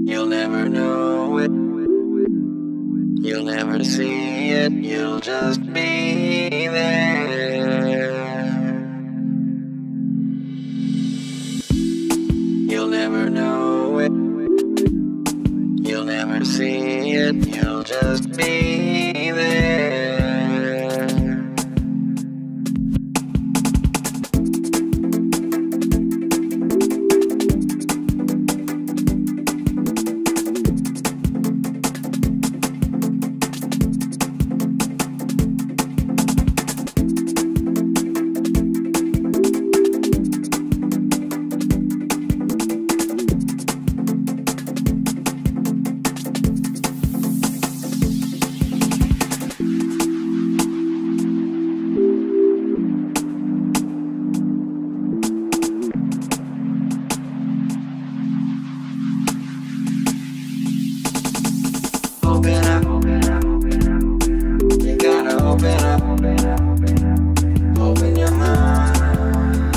You'll never know it. You'll never see it. You'll just be there. You'll never know it. You'll never see it. You'll just be there. Open up, you gotta open up, open your mind.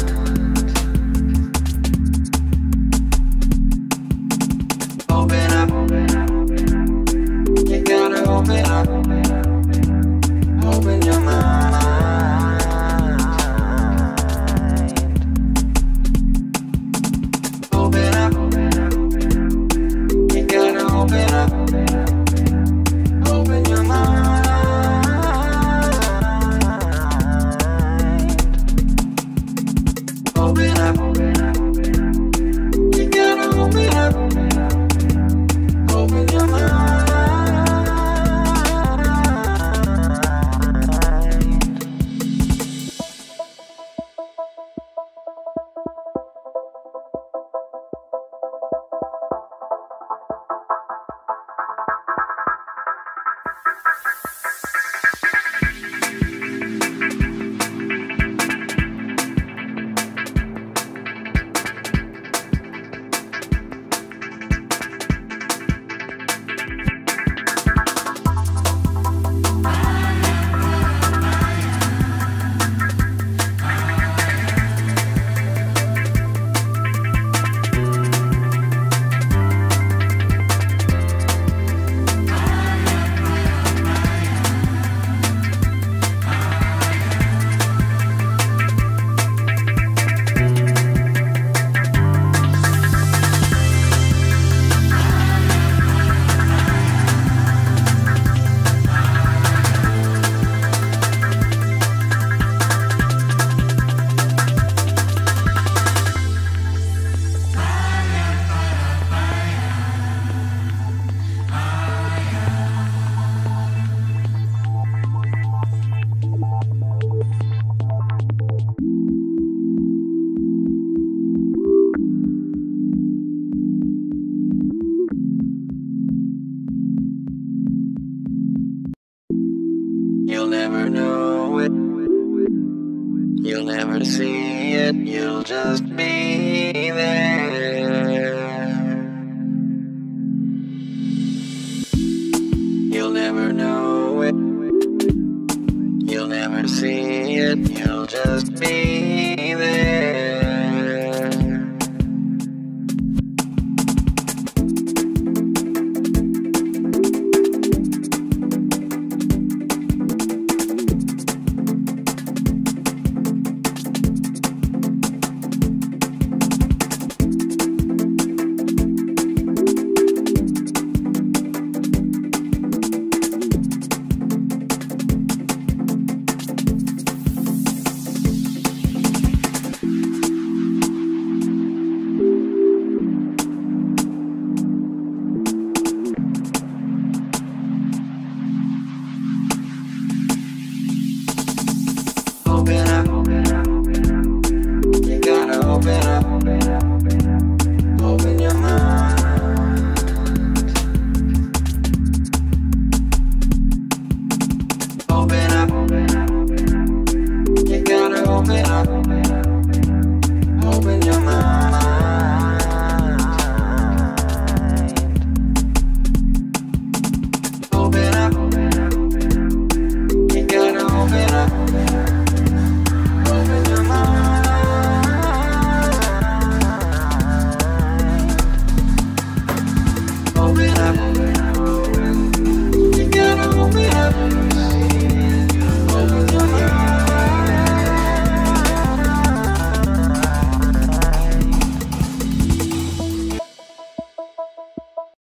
Open up, you gotta open up, open your mind. Open up, you gotta open up. Open your mind. Open up. You gotta open up. Open your mind. You'll never know it. You'll never see it. You'll just be there. You'll never know it. You'll never see it. You'll just be